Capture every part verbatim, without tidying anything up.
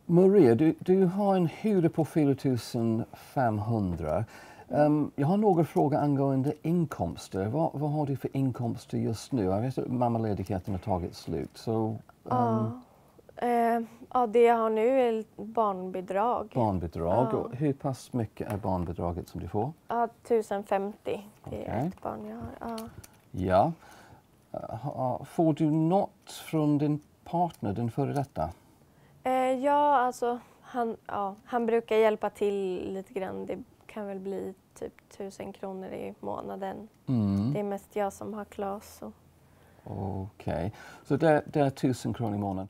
Maria, du, du har en hyra på fyra tusen femhundra. Um, jag har några frågor angående inkomster. Vad, vad har du för inkomster just nu? Jag vet att mammaledigheten har tagit slut. Så, um, ja. Eh, ja, det jag har nu är barnbidrag. Barnbidrag. Ja. Och hur pass mycket är barnbidraget som du får? Ja, tusen femtio. Det är Okej. ett barn jag har. Ja. Ja. Uh, får du något från din partner, din före detta? Eh, ja, alltså han, ja, han brukar hjälpa till lite grann. Det kan väl bli typ tusen kronor i månaden. Mm. Det är mest jag som har Klas. Så. Okej, okay. Så det, det är tusen kronor i månaden.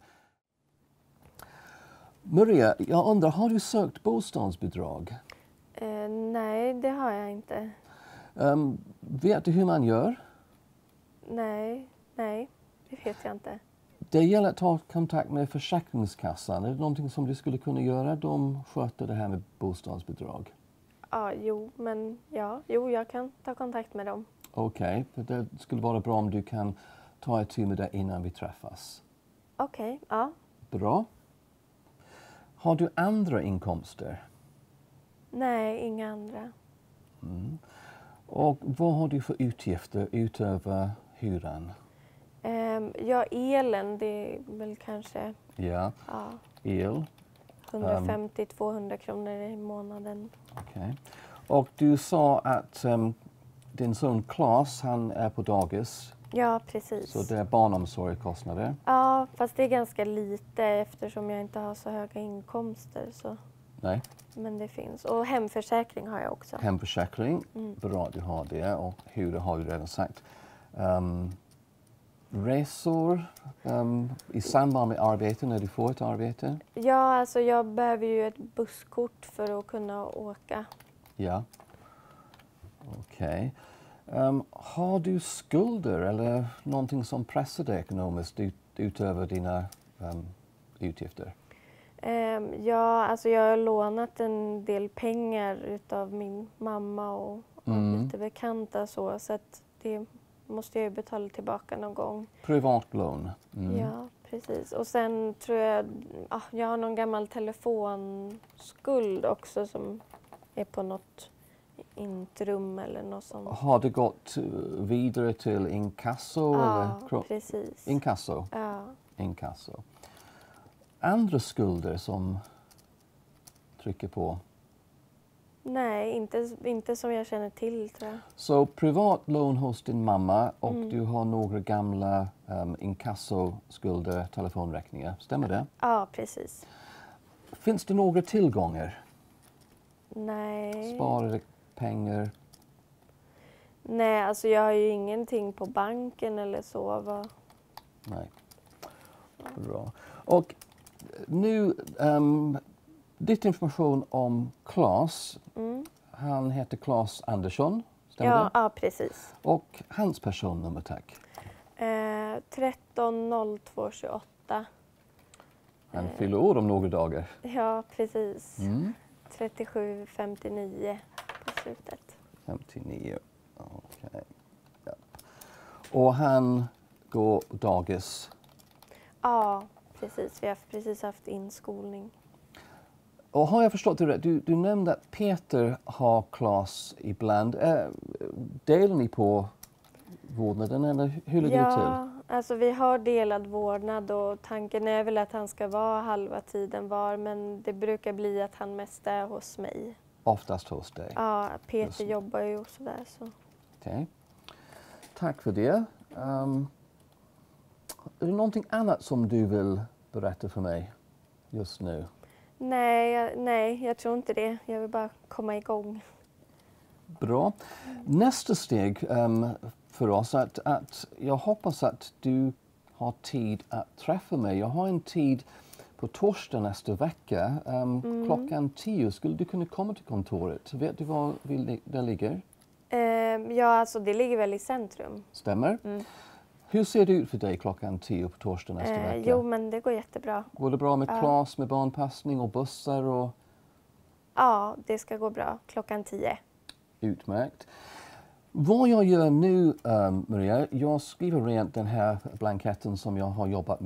Maria, jag undrar, har du sökt bostadsbidrag? Eh, nej, det har jag inte. Um, vet du hur man gör? Nej, nej, det vet jag inte. Det gäller att ta kontakt med Försäkringskassan. Är det någonting som du skulle kunna göra? De sköter det här med bostadsbidrag. Ja, jo, men ja, jo, jag kan ta kontakt med dem. Okej, okay. Det skulle vara bra om du kan ta ett tur med det innan vi träffas. Okej, okay, ja. Bra. Har du andra inkomster? Nej, inga andra. Mm. Och vad har du för utgifter utöver hyran? Um, ja, elen, det är väl kanske Ja, ja, el. hundrafemtio till tvåhundra kronor i månaden. Okej. Okay. Och du sa att um, din son Klas, han är på dagis. Ja, precis. Så det är barnomsorgskostnader? Ja, fast det är ganska lite eftersom jag inte har så höga inkomster. Så. Nej. Men det finns. Och hemförsäkring har jag också. Hemförsäkring, mm. Bra du har det. Och hur har du redan sagt. Um, resor um, i samband med arbete, när du får ett arbete? Ja, alltså jag behöver ju ett busskort för att kunna åka. Ja. Okej. Okay. Um, har du skulder eller någonting som pressar dig ekonomiskt ut, utöver dina um, utgifter? Um, ja, alltså jag har lånat en del pengar utav min mamma och, och mm. lite bekanta så, så att det måste jag ju betala tillbaka någon gång. Privatlån? Mm. Ja, precis. Och sen tror jag, ah, jag har någon gammal telefonskuld också som är på något intrum eller något sånt. Har det gått vidare till inkasso? Ja, eller? precis. Inkasso? Ja. Inkasso. Andra skulder som trycker på? Nej, inte, inte som jag känner till, tror jag. Så privatlån hos din mamma och mm. du har några gamla um, inkassoskulder, telefonräkningar. Stämmer det? Ja, precis. Finns det några tillgångar? Nej. Sparade pengar? Nej, alltså jag har ju ingenting på banken eller så. Va? Nej. Bra. Och nu, um, ditt information om Klas. Mm. Han heter Klas Andersson, stämmer ja, det? Ja, precis. Och hans personnummer, tack. Eh, tretton noll två tjugoåtta. Han eh. fyller år om några dagar. Ja, precis. Mm. trettiosju femtionio på slutet. femtionio, okej. Okay. Ja. Och han går dagis? Ja, precis. Vi har precis haft inskolning. Och har jag förstått det rätt, du, du nämnde att Peter har Klas ibland. Äh, delar ni på vårdnaden eller hur ligger ja, det till? Ja, alltså vi har delad vårdnad och tanken är väl att han ska vara halva tiden var, men det brukar bli att han mest är hos mig. Oftast hos dig? Ja, Peter Just. jobbar ju och sådär. Så. Okej. Okay. Tack för det. Um, är det någonting annat som du vill berätta för mig just nu? Nej, jag, nej, jag tror inte det. Jag vill bara komma igång. Bra. Nästa steg um, för oss är att, att jag hoppas att du har tid att träffa mig. Jag har en tid på torsdag nästa vecka. Um, mm. Klockan tio. Skulle du kunna komma till kontoret? Vet du var det ligger? Uh, ja, alltså det ligger väl i centrum. Stämmer. Mm. Hur ser det ut för dig klockan tio på torsdag nästa eh, vecka? Jo, men det går jättebra. Går det bra med ja. Klas, med barnpassning och bussar? Och... Ja, det ska gå bra. Klockan tio. Utmärkt. Vad jag gör nu, um, Maria, jag skriver rent den här blanketten som jag har jobbat med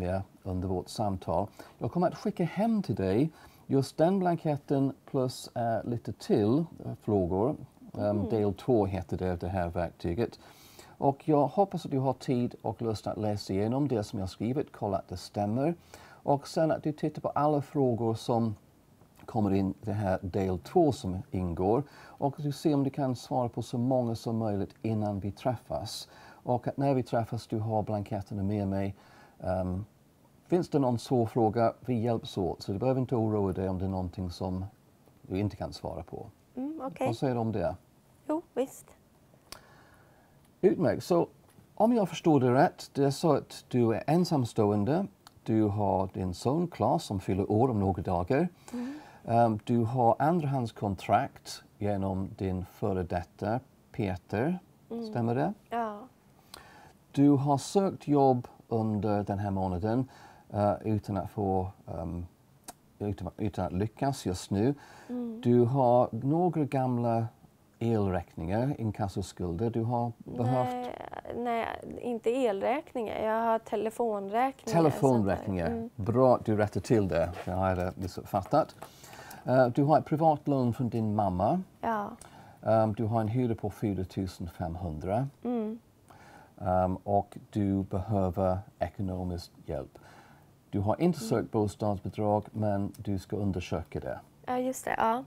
under vårt samtal. Jag kommer att skicka hem till dig just den blanketten plus eh, lite till eh, frågor. Um, Mm. Del två heter det, det här verktyget. Och jag hoppas att du har tid och lust att läsa igenom det som jag skrivit, kolla att det stämmer. Och sen att du tittar på alla frågor som kommer in i det här del två som ingår. Och du ser om du kan svara på så många som möjligt innan vi träffas. Och att när vi träffas du har blanketterna med mig. Um, finns det någon svår fråga, vi hjälps åt. Så du behöver inte oroa dig om det är någonting som du inte kan svara på. Mm, okej. Vad säger du om det? Jo, visst. Utmärkt. Så om jag förstår det rätt, det är så att du är ensamstående. Du har din son Claes som fyller år om några dagar. Mm. Um, du har andrahandskontrakt genom din före detta Peter. Mm. Stämmer det? Ja. Du har sökt jobb under den här månaden uh, utan att få um, utan, utan att lyckas just nu. Mm. Du har några gamla elräkningar, inkassoskulder. Du har behövt Nej, nej, inte elräkningar. Jag har telefonräkningar. telefonräkningar. Mm. Bra att du rättar till det. Det har jag missuppfattat. Uh, du har ett privat lån från din mamma. Ja. Um, du har en hyra på fyra tusen femhundra. Mm. Um, och du behöver ekonomisk hjälp. Du har inte sökt Mm. bostadsbidrag men du ska undersöka det. Ja, just det. Ja.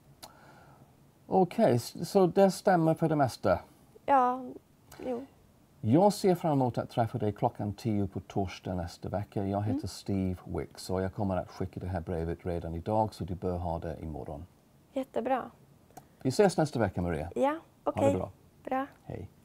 Okej, okay, så det stämmer för det mesta. Ja, jo. Jag ser fram emot att träffa dig klockan tio på torsdag nästa vecka. Jag heter Mm. Steve Wicks och jag kommer att skicka det här brevet redan idag så du bör ha det imorgon. Jättebra. Vi ses nästa vecka, Maria. Ja, okej. Ha det bra. Bra. Hej.